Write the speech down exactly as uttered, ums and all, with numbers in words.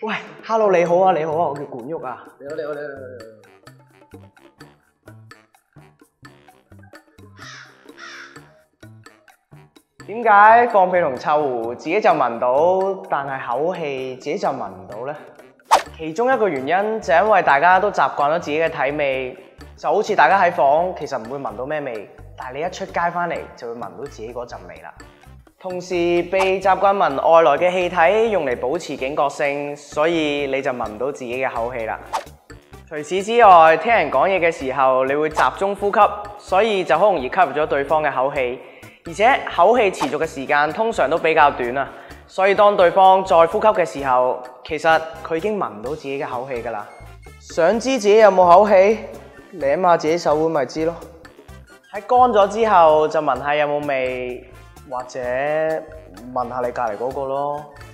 喂 ，Hello 你好啊，你好啊，我叫管旭啊。 你好，你好，你好，你好。 點解放屁同臭狐自己就聞到，但係口氣自己就聞唔到呢？其中一個原因就因為大家都習慣咗自己嘅體味，就好似大家喺房其實唔會聞到咩味，但係你一出街翻嚟就會聞到自己嗰陣味啦。同時被習慣聞外來嘅氣體用嚟保持警覺性，所以你就聞唔到自己嘅口氣啦。除此之外，聽人講嘢嘅時候，你會集中呼吸，所以就好容易吸入咗對方嘅口氣，而且口氣持續嘅時間通常都比較短啊。所以當對方再呼吸嘅時候，其實佢已經聞唔到自己嘅口氣㗎啦。想知自己有冇口氣？舐下自己手腕咪知咯。喺乾咗之後就聞下有冇味，或者問下你隔離嗰個咯。